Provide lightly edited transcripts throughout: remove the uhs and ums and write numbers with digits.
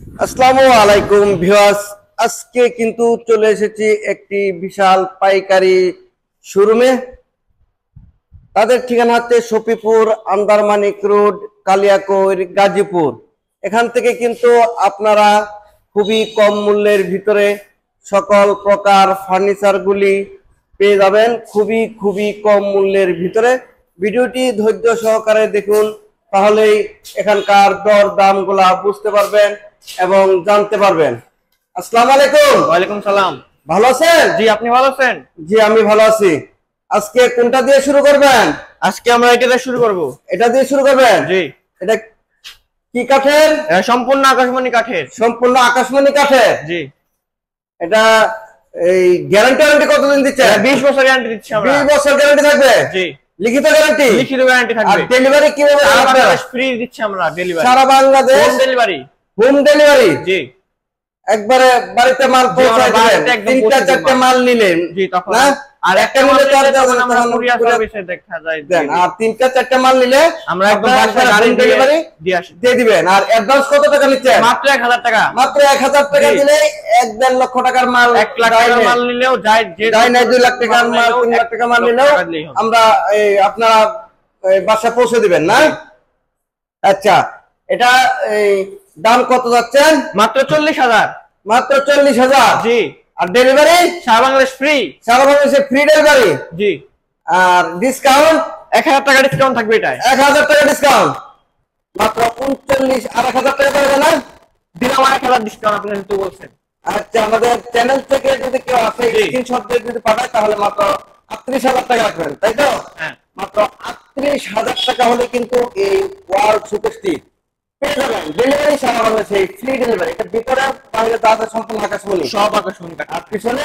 আসসালামু আলাইকুম ভিউয়ার্স, আজকে কিন্তু চলে এসেছি একটি বিশাল পাইকারি শোরুমে। তাদের ঠিকানা হচ্ছে শফিপুর, আন্দারমানিক রোড, কালিয়াকৈর, গাজীপুর। এখান থেকে কিন্তু আপনারা খুবই কম মূল্যের ভিতরে সকল প্রকার ফার্নিচারগুলি পেয়ে যাবেন, খুবই খুবই কম মূল্যের ভিতরে। ভিডিওটি ধৈর্য সহকারে দেখুন, তাহলেই এখানকার দর দামগুলা বুঝতে পারবেন এবং জানতে পারবেন। আসসালামু আলাইকুম। ওয়ালাইকুম সালাম। ভালো আছেন? জি, আপনি ভালো আছেন? জি, আমি ভালো আছি। আজকে কোনটা দিয়ে শুরু করবেন? আজকে আমরা এটা দিয়ে শুরু করব। এটা দিয়ে শুরু করবেন? জি। এটা কি কাঠের? সম্পূর্ণ আকাশমণি কাঠের। সম্পূর্ণ আকাশমণি কাঠের। জি। এটা এই গ্যারান্টি কতদিন দিচ্ছে? 20 বছর গ্যারান্টি দিচ্ছি আমরা। 20 বছর গ্যারান্টি থাকবে? জি। লিখিত গ্যারান্টি? লিখিত গ্যারান্টি থাকবে। আর ডেলিভারি কিভাবে? সারা বাংলাদেশ ফ্রি দিচ্ছি আমরা ডেলিভারি। সারা Bangladesh home delivery. Home delivery? জি। একবারে বাড়িতে মাল পৌঁছায় দিবেন? তিনটা চারটা মাল নিলেন? জি, তখন না, আর একটা মাল নিলে তখন আমরা কুরিয়ার সার্ভিসে দেখা যায় দেন। আর তিনটা চারটা মাল নিলে আমরা একদম বাসায় গাড়ি ডেলিভারি দিয়ে দিবেন। আর অ্যাডভান্স কত টাকা নিচ্ছেন? মাত্র 1000 টাকা। মাত্র 1000 টাকা দিলে 1.5 লক্ষ টাকার মাল, 1 লাখ টাকার মাল নিলেও যায়, যে 2 লাখ টাকার মাল, 3 লাখ টাকার মাল নিলেও আমরা আপনারা বাসা পৌঁছে দিবেন না? আচ্ছা, এটা এই দাম কত যাচ্ছেন? মাত্র 40,000। মাত্র 40,000? জি। আর ডেলিভারি সারা বাংলাদেশ ফ্রি। সারা বাংলাদেশে ফ্রি ডেলিভারি? জি। আর ডিসকাউন্ট? 1000 টাকা ডিসকাউন্ট থাকবে এটাই। 1000 টাকা ডিসকাউন্ট? মাত্র 39 আর 1000 টাকা পাবে না? দিলাম 1000 ডিসকাউন্ট, আপনি যেহেতু বলছেন। আচ্ছা, আমাদের চ্যানেল থেকে যদি কেউ আসে স্ক্রিনশট দিয়ে যদি পাঠায় তাহলে মাত্র 38,000 টাকা রাখবেন, তাই তো? হ্যাঁ। মাত্র 38,000 টাকা হলে কিন্তু এই ওয়ার্ল্ড সুপার স্টিক পেয়ে যাবেন। ডেলিভারি সারা বাংলাদেশে ফ্রি ডেলিভারি। এটা ভিতরে বাইরে দাদা সম্পূর্ণ আকাশমণি, সব আকাশমণি কাঠ। আর পিছনে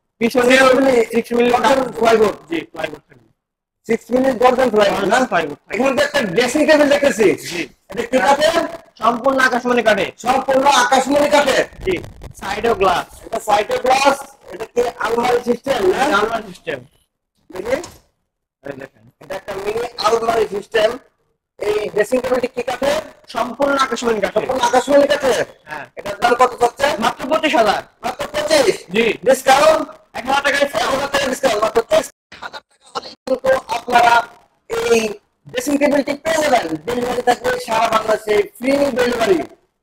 6 মিলি প্লাইবোর্ড। জি, প্লাইবোর্ড থাকবে। 6 মিলি গর্জন প্লাইবোর্ড না? প্লাইবোর্ড। এখানে তো একটা ড্রেসিং টেবিল দেখতেছি। জি। এটা কি কাঠের? সম্পূর্ণ আকাশমণি কাঠে। সম্পূর্ণ আকাশমণি কাঠের। জি। সাইডেও গ্লাস। এটা সাইডে গ্লাস। এটা কি আলমারি সিস্টেম না? আলমারি সিস্টেম। দেখি, এই দেখেন, এটা একটা মিনি আলমারি সিস্টেম। এই ড্রেসিং টেবিলটি কি কাঠের? সম্পূর্ণ আকাশমণি কাঠে। সম্পূর্ণ আকাশমণি কাঠের। হ্যাঁ। এটার দাম কত যাচ্ছে? মাত্র 25,000। মাত্র 25? জি। ডিসকাউন্ট? 1000 টাকা 1000 টাকা ডিসকাউন্ট। মাত্র 23,000 টাকা হলে কিন্তু আপনারা এই ড্রেসিং টেবিলটি পেয়ে যাবেন। ডেলিভারি থাকবে সারা বাংলাদেশে ফ্রি ডেলিভারি।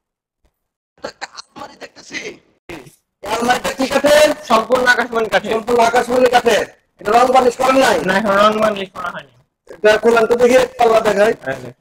আলমারি দেখতেছি। এই আলমারিটা কি কাঠের? সম্পূর্ণ আকাশমণি কাঠে। সম্পূর্ণ আকাশমণি কাঠের। এটা রং বানিশ করেন নাই? না, এখন রং বানিশ করা হয়নি। এটা খোলান তো দেখি, পাল্লা দেখায়।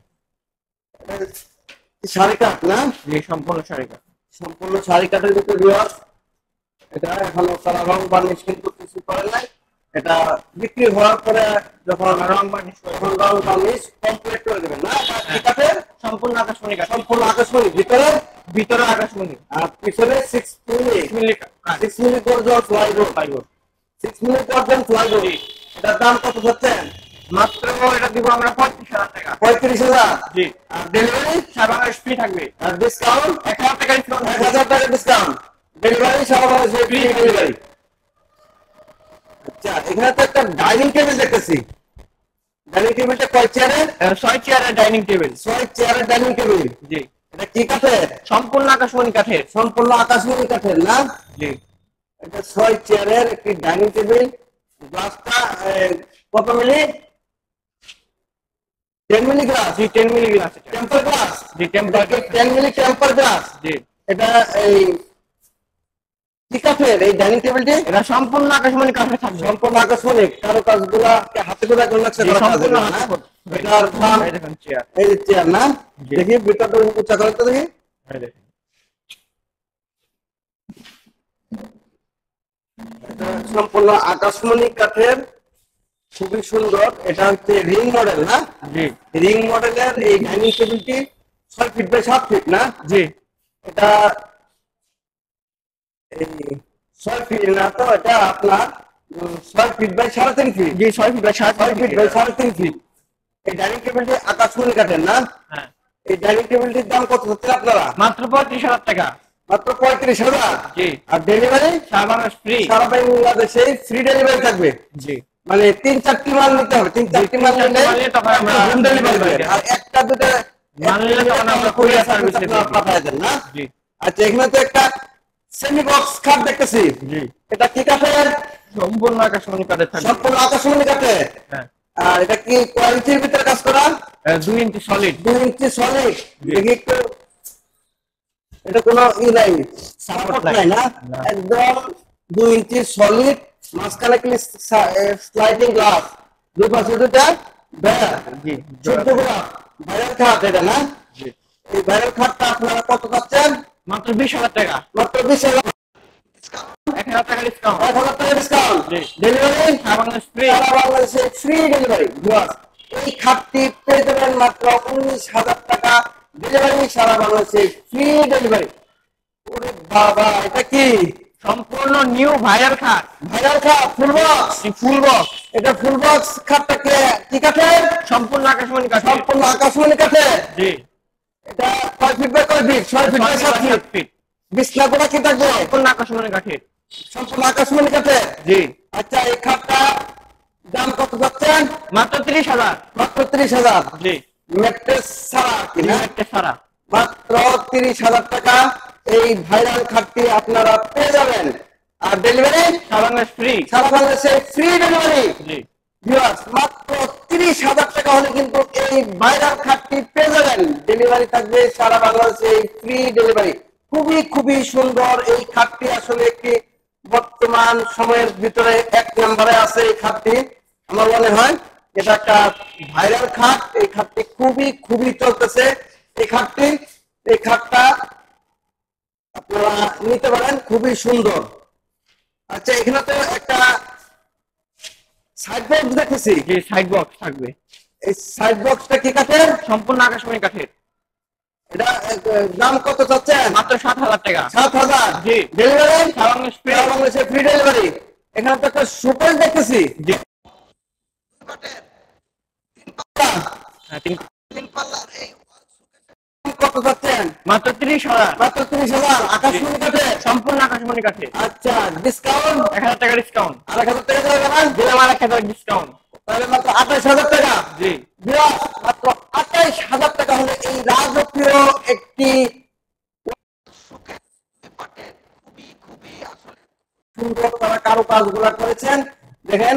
শাড়ি কাঠ না? জি, সম্পূর্ণ শাড়ি কাঠ। সম্পূর্ণ শাড়ি কাঠের ভিতরে ভিউয়ার্স। এটা এখনো তারা রং বানিশ কিন্তু কিছু করে নাই। এটা বিক্রি হওয়ার পরে যখন রং বানিশ করে, তখন রং বানিশ কমপ্লিট করে দেবেন না? কি কাঠের? সম্পূর্ণ আকাশমণি কাঠ। সম্পূর্ণ আকাশমণি। ভিতরে আকাশমণি। আর পিছনে 6 মিলি কাঠ। মিলি গর্জন প্লাইবোর্ড। 6 মিলি গর্জন প্লাইবোর্ড। এটার দাম কত যাচ্ছেন? মাত্র এটা দিব আমরা 35,000 টাকা। 35,000? জি। আর ডেলিভারি সারা বাংলাদেশ ফ্রি থাকবে। আর ডিসকাউন্ট? 1000 টাকা ডিসকাউন্ট। 1000 টাকা ডিসকাউন্ট। ডেলিভারি সারা বাংলাদেশে ফ্রি ডেলিভারি। আচ্ছা, এখানে তো একটা ডাইনিং টেবিল দেখতেছি। ডাইনিং টেবিলটা কয় চেয়ারের? 6 চেয়ারের ডাইনিং টেবিল। 6 চেয়ারের ডাইনিং টেবিল। জি। এটা কি কাঠের? সম্পূর্ণ আকাশমণি কাঠের। সম্পূর্ণ আকাশমণি কাঠের না? জি। এটা 6 চেয়ারের একটি ডাইনিং টেবিল। গ্লাসটা কত মিলি? 10 milli glass? জি, 10 মিলি গ্লাস। Temper glass? জি, টেম্পার। 10 milli temper glass. জি। এটা এই কি কাঠের এই ডাইনিং টেবিলটি? এটা সম্পূর্ণ আকাশমণি কাঠের থাকবে। সম্পূর্ণ আকাশমণি। কারো কাজগুলা হাতে করে করলে সম্পূর্ণ হাতে করে। এটার দাম? এই দেখেন চেয়ার। এই যে চেয়ার না? দেখি ভিতরটা উঁচা করে তো দেখি। এই দেখেন, এটা সম্পূর্ণ আকাশমণি কাঠের, খুবই সুন্দর। এটা হচ্ছে রিং মডেল না? জি। রিং মডেলের এই ডাইনিং টেবিলটি 6 ফিট বাই 7 ফিট না? জি। এটা এই 6 ফিট না তো, এটা আপনার 6 ফিট বাই 3.5 ফিট। জি, 6 feet by 6 feet by 3.5 feet. এই ডাইনিং টেবিলটি আকাশমণি কাঠের না? হ্যাঁ। এই ডাইনিং টেবিলটির দাম কত হচ্ছে আপনারা? মাত্র 35,000 টাকা। মাত্র 35,000? জি। আর ডেলিভারি সারা বাংলাদেশ ফ্রি। সারা বাংলাদেশে ফ্রি ডেলিভারি থাকবে। জি। মানে 3-4টি মাল নিতে হবে। 3-4টি মাল নিলে তখন আমরা হোম ডেলিভারি দেব। আর একটা দুটো মাল নিলে তখন আমরা কুরিয়ার সার্ভিসে পাঠায় দেন না? জি। আচ্ছা, এখানে তো একটা সেমি বক্স খাট দেখতেছি। জি। এটা কি কাঠের? সম্পূর্ণ আকাশমণি কাঠের থাকবে। সম্পূর্ণ আকাশমণি কাঠের। হ্যাঁ। আর এটা কি কোয়ালিটির ভিতরে কাজ করা? 2 ইঞ্চি সলিড। 2 ইঞ্চি সলিড। জি। দেখি একটু, এটা কোনো নাই, Support সাপোর্ট নাই। নাই না? না। একদম 2 ইঞ্চি সলিড, মাঝখানে কি স্লাইডিং গ্লাস, দুই পাশে দুটা বেড়া। জি। 14 গ্রাম ভাইরাল খাট এটা না? জি। এই ভাইরাল খাটটা আপনারা কত পাচ্ছেন? মাত্র 20,000 টাকা। মাত্র 20,000। 1,000 টাকা ডিসকাউন্ট। 1,000 টাকা ডিসকাউন্ট। জি। ডেলিভারি সারা বাংলাদেশ ফ্রি। সারা বাংলাদেশে ফ্রি ডেলিভারি। এই খাটটি পেয়ে যাবেন মাত্র 19,000 টাকা। ডেলিভারি সারা বাংলাদেশে ফ্রি ডেলিভারি। ওরে বাবা, এটা কি? সম্পূর্ণ নিউ ভাইরাল খাট। ভাইরাল খাট ফুল বক্স। Full box. এটা ফুল বক্স খাটটাকে কি কাঠের? সম্পূর্ণ আকাশমণি কাঠের। সম্পূর্ণ আকাশমণি কাঠের। জি। এটা কয় ফিট বাই কয় feet? 6 feet by 7 feet. Feet. বিছনাগুলো কি থাকবে? সম্পূর্ণ আকাশমণি কাঠের। সম্পূর্ণ আকাশমণি কাঠের। জি। আচ্ছা, এই খাটটা দাম কত যাচ্ছেন? মাত্র 30,000। মাত্র 30,000। জি। ম্যাট্রেস ছাড়া কিনা? একটা সারা। মাত্র 30,000 টাকা এই ভাইরাল খাটটি আপনারা পেয়ে যাবেন। আর ডেলিভারি সারা বাংলাদেশ ফ্রি। সারা বাংলাদেশে ফ্রি ডেলিভারি। জি। ভিউয়ার্স, মাত্র 30,000 টাকা হলে কিন্তু এই ভাইরাল খাটটি পেয়ে যাবেন। ডেলিভারি থাকবে সারা বাংলাদেশে ফ্রি ডেলিভারি। খুবই খুবই সুন্দর এই খাটটি। আসলে একটি বর্তমান সময়ের ভিতরে 1 নম্বরে আছে এই খাটটি। আমার মনে হয় এটা একটা ভাইরাল খাট। এই খাটটি খুবই খুবই চলতেছে। এই খাটটা আপনারা নিতে পারেন, খুবই সুন্দর। আচ্ছা, এখানে তো একটা সাইড বক্স দেখেছি। জি, সাইড বক্স থাকবে। এই সাইড বক্সটা কি কাঠের? সম্পূর্ণ আকাশমণি কাঠের। এটা দাম কত চাচ্ছেন? মাত্র 7,000 টাকা। 7,000। জি। ডেলিভারি সারা বাংলাদেশ ফ্রি। সারা বাংলাদেশে ফ্রি ডেলিভারি। এখানে তো একটা সুপার দেখতেছি। জি। হ্যাঁ, কত চাচ্ছেন? মাত্র 30,000। মাত্র 30,000। আকাশমণি কাঠের। সম্পূর্ণ আকাশমণি কাঠের। আচ্ছা, ডিসকাউন্ট 1,000 টাকা ডিসকাউন্ট। 1,000 টাকা দেওয়া যাবে না? দিলাম 1,000 ডিসকাউন্ট। তাহলে মাত্র 28,000 টাকা। জি। বিরাট, মাত্র 28,000 টাকা হলে এই রাজকীয় একটি সুন্দর তারা কারুকাজগুলো করেছেন। দেখেন,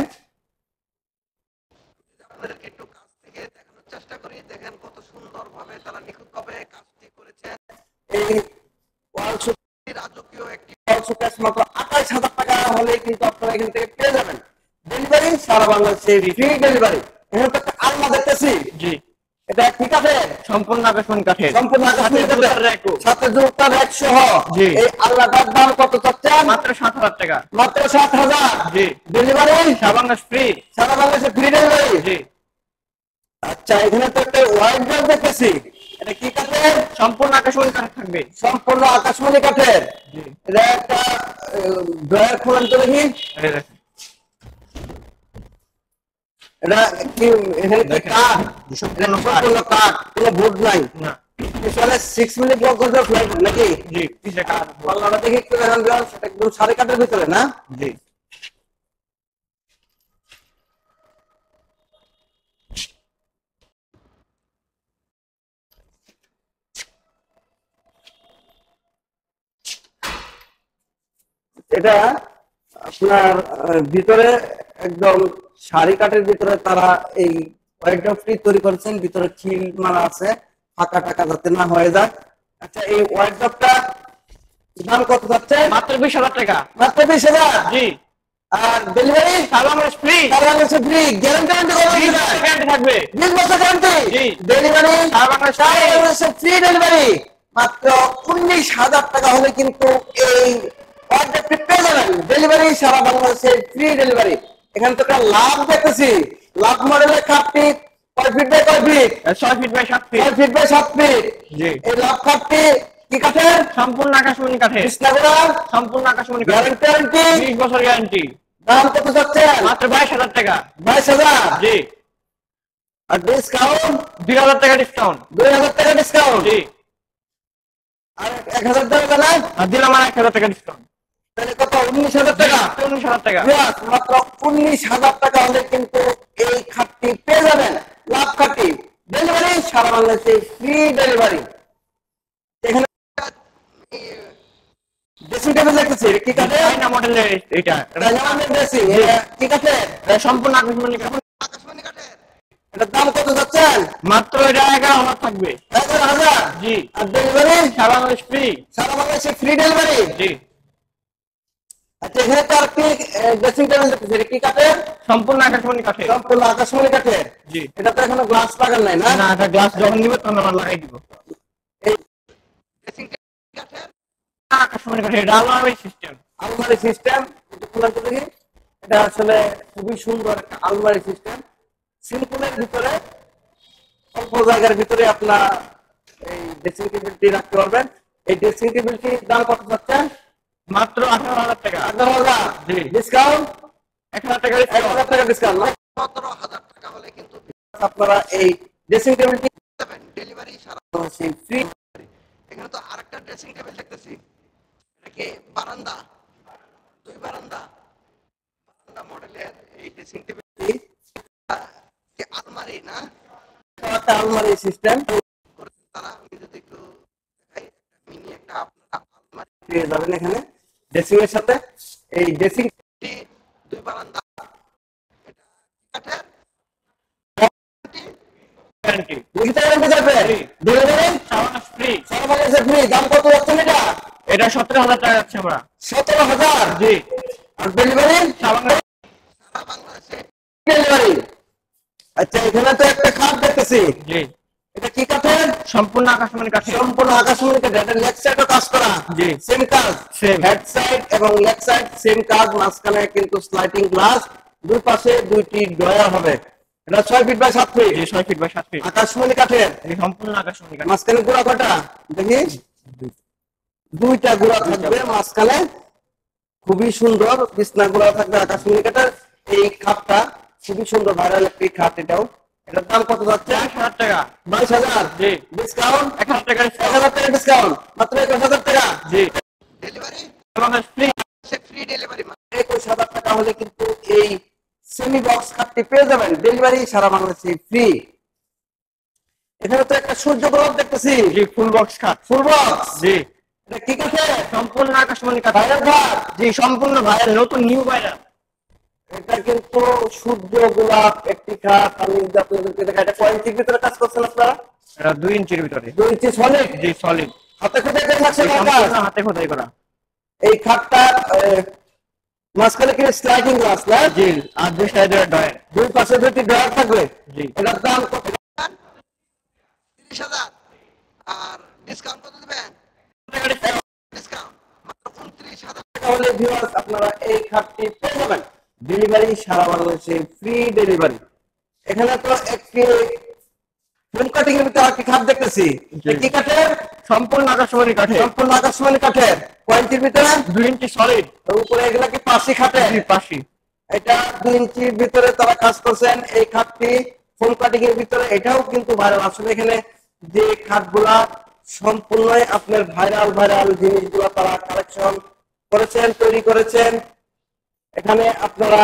আপনাদেরকে একটু কাছ থেকে দেখানোর চেষ্টা করি। দেখেন কত সুন্দরভাবে তারা নিখুঁতভাবে কাজটি করেছেন। এই ওয়াল শোকেস, রাজকীয় একটি ওয়াল শোকেস মাত্র 28,000 টাকা হলে কিন্তু আপনারা এখান থেকে পেয়ে যাবেন। ডেলিভারি সারা বাংলাদেশে ফ্রি ডেলিভারি। এখানে তো একটা আলনা দেখতেছি। জি। এটা কি কাঠের? সম্পূর্ণ আকাশমণি কাঠের। সম্পূর্ণ আকাশমণি সাথে কাঠের। জুতার র্যাকও। সাথে জুতার র্যাক সহ। জি। এই আলনাটার দাম কত চাচ্ছেন? মাত্র 7,000 টাকা। মাত্র 7,000। জি। ডেলিভারি সারা বাংলাদেশ ফ্রি। সারা বাংলাদেশে ফ্রি ডেলিভারি। জি। আচ্ছা, এখানে তো একটা ওয়াইড্রপ দেখতেছি। এটা কি কাঠের? সম্পূর্ণ আকাশমণি কাঠের থাকবে। সম্পূর্ণ আকাশমণি কাঠের। জি। এটা একটা ড্রয়ার খোলেন তো দেখি। এই দেখেন। এটা কি? এখানে কি দেখেন। কাঠ? সম্পূর্ণ এটা সম্পূর্ণ কাঠ, কোনো বোর্ড নাই। না। পিছনে 6 মিনিট ব্লক করে ফ্লাইট নাকি? জি, পিছে কাঠ। পাল্লাটা দেখি একটু দেখান দিলাম। সেটা একদম সাড়ে কাঠের ভিতরে না? জি। এটা আপনার ভিতরে একদম সারি কাঠের ভিতরে তারা এই ওয়াইড্রপটি তৈরি করেছেন। ভিতরে খিল মারা আছে, ফাঁকা টাকা যাতে না হয়ে যায়। আচ্ছা, এই ওয়াইড্রপটা দাম কত যাচ্ছে? মাত্র 20,000 টাকা। মাত্র 20,000। জি। আর ডেলিভারি সারা বাংলাদেশ ফ্রি। সারা বাংলাদেশে ফ্রি। গ্যারান্টি গ্যারান্টি থাকবে। 20 বছর গ্যারান্টি। জি। ডেলিভারি সারা বাংলাদেশ সারা ফ্রি। বাংলাদেশে ফ্রি ডেলিভারি। মাত্র 19,000 টাকা হলে কিন্তু এই অর্ডারটি পেয়ে যাবেন। ডেলিভারি সারা বাংলাদেশে ফ্রি ডেলিভারি। এখানে তো একটা লাভ দেখতেছি। লাভ মডেলের খাটটি কয় ফিট বাই কয় feet? 6 feet by 7 feet. 6 feet by 7 feet. জি। এই লাভ খাটটি কি কাঠের? সম্পূর্ণ আকাশমণি কাঠের। কৃষ্ণাগুড়া। সম্পূর্ণ আকাশমণি কাঠের। গ্যারান্টি 20 বছর গ্যারান্টি। দাম কত যাচ্ছে? মাত্র 22,000 টাকা। 22,000। জি। আর ডিসকাউন্ট 2,000 টাকা ডিসকাউন্ট। 2,000 টাকা ডিসকাউন্ট। জি। আর 1,000 টাকা না? আর দিলাম 1,000 টাকা ডিসকাউন্ট। তাহলে কত? 19,000 টাকা। 19,000 টাকা। Yes, মাত্র 19,000 টাকা হলে কিন্তু এই খাটটি পেয়ে যাবেন। লাভ খাটটি। ডেলিভারি সারা বাংলাদেশে ফ্রি ডেলিভারি। এখানে ড্রেসিং টেবিল দেখতেছি, কি কাঠের? চায়না মডেলের এটা। ডাইনামিক ড্রেসিং, কি কাঠের? এটা সম্পূর্ণ আকাশমণি কাঠ। আকাশমণি কাঠের। এটার দাম কত যাচ্ছেন? মাত্র এটা 11,000 থাকবে। 11,000। জি। আর ডেলিভারি? সারা বাংলাদেশ ফ্রি। সারা বাংলাদেশে ফ্রি ডেলিভারি? জি। আচ্ছা, এখানে তো আর কি ড্রেসিং টেবিল দেখতেছি, এটা কি কাঠের? সম্পূর্ণ আকাশমণি কাঠের। সম্পূর্ণ আকাশমণি কাঠের। জি। এটা তো এখনো গ্লাস লাগান নাই না? না, এটা গ্লাস যখন নিবে তখন আমরা লাগাই দিব। এই ড্রেসিং টেবিল কাঠের? আকাশমণি কাঠের, এটা আলমারি সিস্টেম। আলমারি সিস্টেম, এটা খোলা তো দেখি। এটা আসলে খুবই সুন্দর একটা আলমারি সিস্টেম, সিম্পলের ভিতরে অল্প জায়গার ভিতরে আপনার এই ড্রেসিং টেবিলটি রাখতে পারবেন। এই ড্রেসিং টেবিলটির দাম কত যাচ্ছে? মাত্র 18,000 টাকা। 11,000। জি। ডিসকাউন্ট? 1,000 টাকা ডিসকাউন্ট। 1,000 টাকা ডিসকাউন্ট না? 17,000 টাকা হলে কিন্তু আপনারা এই ড্রেসিং টেবিলটি পাবেন ডেলিভারি সারা বাংলাদেশে ফ্রি। এখানে তো আরেকটা ড্রেসিং টেবিল দেখতেছি, এটা কি বারান্দা? দুই বারান্দা মডেলের এই ড্রেসিং টেবিলটি কি আলমারি না? একটা আলমারি সিস্টেম তারা, আমি যদি একটু দেখাই, মিনি একটা আপনারা আলমারি পেয়ে যাবেন এখানে ড্রেসিং এর সাথে। এই ড্রেসিং দুই বারান্দা, এটা কাঠের গ্যারান্টি। লিখিত গ্যারান্টি থাকবে। ডেলিভারি সারা বাংলাদেশ ফ্রি। সারা বাংলাদেশে ফ্রি। দাম কত যাচ্ছেন এটা? এটা 17,000 টাকা যাচ্ছে আমরা। 17,000। জি। আর ডেলিভারি সারা বাংলাদেশে ডেলিভারি। আচ্ছা, এখানে তো একটা খাট দেখতেছি, জি। এটা কি কাঠের? সম্পূর্ণ আকাশমণি কাঠের। সম্পূর্ণ আকাশমণি কাঠের। এটা লেগ সাইডও কাজ করা? জি। সেম কাজ? Same. হেড সাইড এবং লেগ সাইড সেম কাজ। মাঝখানে কিন্তু স্লাইডিং গ্লাস, দুই পাশে দুইটি ড্রয়ার হবে। এটা 6 ফিট বাই 7 ফিট। জি, 6 ফিট বাই 7 ফিট। আকাশমণি কাঠের। এই সম্পূর্ণ আকাশমণি কাঠ। মাঝখানে গুড়া কয়টা দেখি? দুইটা গুড়া থাকবে মাঝখানে, খুবই সুন্দর বিছনা গুড়া থাকবে আকাশমণি কাঠের। এই খাটটা খুবই সুন্দর, ভাইরাল একটি খাট এটাও। এটার দাম কত যাচ্ছে? 22,000 টাকা। 22,000। জি। ডিসকাউন্ট? 1,000 টাকা ডিসকাউন্ট। 1,000 টাকা ডিসকাউন্ট, মাত্র 21,000 টাকা। জি। ডেলিভারি আমাদের ফ্রি। Free delivery. 21,000 টাকা হলে কিন্তু এই সেমি বক্স খাটটি পেয়ে যাবেন। ডেলিভারি সারা বাংলাদেশে ফ্রি। এখানে তো একটা সূর্য গোলাপ দেখতেছি। জি, ফুল বক্স খাট। Full box? জি। এটা কি কাঠের? সম্পূর্ণ আকাশমণি কাঠ। ভাইরাল খাট? জি, সম্পূর্ণ ভাইরাল, নতুন নিউ ভাইরাল। এটা কিন্তু সূর্য গোলাপ একটি খাট। আমি যদি আপনাদেরকে দেখাই, এটা কয় ইঞ্চির ভিতরে কাজ করছেন আপনারা? এটা 2 ইঞ্চির ভিতরে। 2 ইঞ্চি সলিড? জি, সলিড। হাতে খোদাই করে লাগছে কাজ? সম্পূর্ণ হাতে খোদাই করা। এই খাটটা মাঝখানে কি স্লাইডিং গ্লাস না? জি, আর দুই সাইডে ডয়ার। দুই পাশে দুটি ড্রয়ার থাকবে। জি। এটার দাম কত? 30,000। আর ডিসকাউন্ট কত দিবেন? ডিসকাউন্ট মাত্র 29,000 টাকা হলে ভিউয়ার্স আপনারা এই খাটটি পেয়ে যাবেন। ডেলিভারি সারা বাংলাদেশে ফ্রি ডেলিভারি। এখানে তো একটি ফিল্ম কাটিং এর ভিতরে একটি খাট দেখতেছি, জি। কি কাঠের? সম্পূর্ণ আকাশমণি কাঠের। সম্পূর্ণ আকাশমণি কাঠের। কয় ইঞ্চির ভিতরে? 2 ইঞ্চি সলিড। উপরে এগুলা কি পাশি খাটের? জি, পাশি। এটা 2 ইঞ্চির ভিতরে তারা কাজ করছেন। এই খাটটি ফোম কাটিং এর ভিতরে, এটাও কিন্তু ভাইরাল। আসলে এখানে যে খাটগুলা সম্পূর্ণই আপনার ভাইরাল জিনিসগুলা তারা কালেকশন করেছেন, তৈরি করেছেন। এখানে আপনারা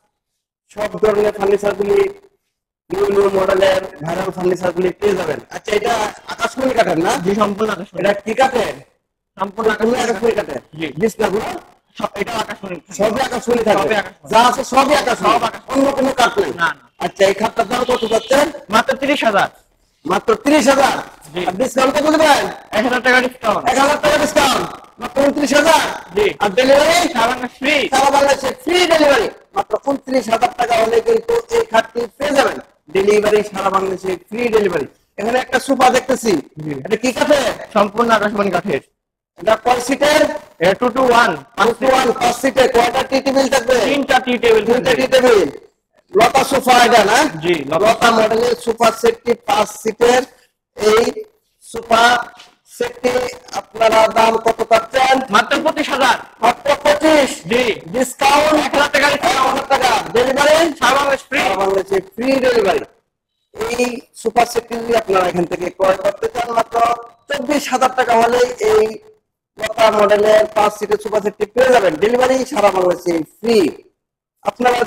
সব ধরনের ফার্নিচার গুলি, নিউ মডেলের ভাইরাল ফার্নিচার গুলি পেয়ে যাবেন। আচ্ছা, এটা আকাশমণি কাঠের না? জি, সম্পূর্ণ আকাশমণি। এটা কি কাঠের? সম্পূর্ণ আকাশমণি কাঠের। জি। বিছনাগুলো এটা আকাশমণি। সবই আকাশমণি থাকবে? সবই আকাশমণি। যা আছে সবই আকাশমণি, সব আকাশমণি। অন্য কোনো কাঠ নেই? না, না। আচ্ছা, এই খাটটার দাম কত যাচ্ছেন? মাত্র 30,000। মাত্র 30,000। জি। আর ডিসকাউন্ট কত দিবেন? 1,000 টাকা ডিসকাউন্ট। 1,000 টাকা ডিসকাউন্ট, মাত্র 29,000। জি। আর ডেলিভারি সারা বাংলাদেশ ফ্রি। সারা বাংলাদেশে ফ্রি ডেলিভারি। মাত্র 29,000 টাকা হলে কিন্তু এই খাটটি পেয়ে যাবেন। ডেলিভারি সারা বাংলাদেশে ফ্রি ডেলিভারি। এখানে একটা সোফা দেখতেছি, জি। এটা কি কাঠের? সম্পূর্ণ আকাশমণি কাঠের। এটা কয় সিটের? এটা 2 to 1। 5 সিটের। কয়টা টি টেবিল থাকবে? 3টা টি টেবিল। 3টা টি টেবিল। লতা সোফা এটা না? জি, লতা মডেলের সোফা সেটটি 5 সিটের। এই সোফা সেটটি আপনারা দাম কত পাচ্ছেন? মাত্র 25,000। মাত্র 25। জি। ডিসকাউন্ট 1,000 টাকা ডিসকাউন্ট। 1,000 টাকা। ডেলিভারি সারা বাংলাদেশ ফ্রি। সারা বাংলাদেশে ফ্রি ডেলিভারি। এই সুপার সেটটি যদি আপনারা এখান থেকে ক্রয় করতে চান, মাত্র 24,000 টাকা হলে এই লতা মডেলের 5 সিটের সুপার সেটটি পেয়ে যাবেন। ডেলিভারি সারা বাংলাদেশে ফ্রি। আপনারা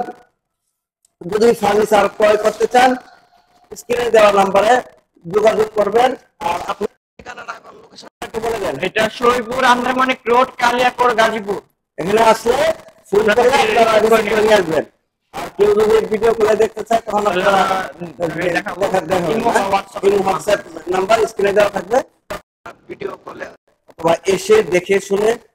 যদি ফার্নিচার ক্রয় করতে চান, স্ক্রিনে দেওয়া নম্বরে যোগাযোগ করবেন। আর আপনার ঠিকানাটা এবং লোকেশনটা একটু বলে দেন। আসবেন? এটা শরীফপুর আন্দারমানিক রোড, কালিয়াকোর, গাজীপুর। এখানে আসলে ফোন করে আপনারা রিসিভ করে নিয়ে আসবেন। আর কেউ যদি ভিডিও কলে দেখতে চায় তখন আপনারা হোয়াটসঅ্যাপ নাম্বার স্ক্রিনে দেওয়া থাকবে, ভিডিও কলে অথবা এসে দেখে শুনে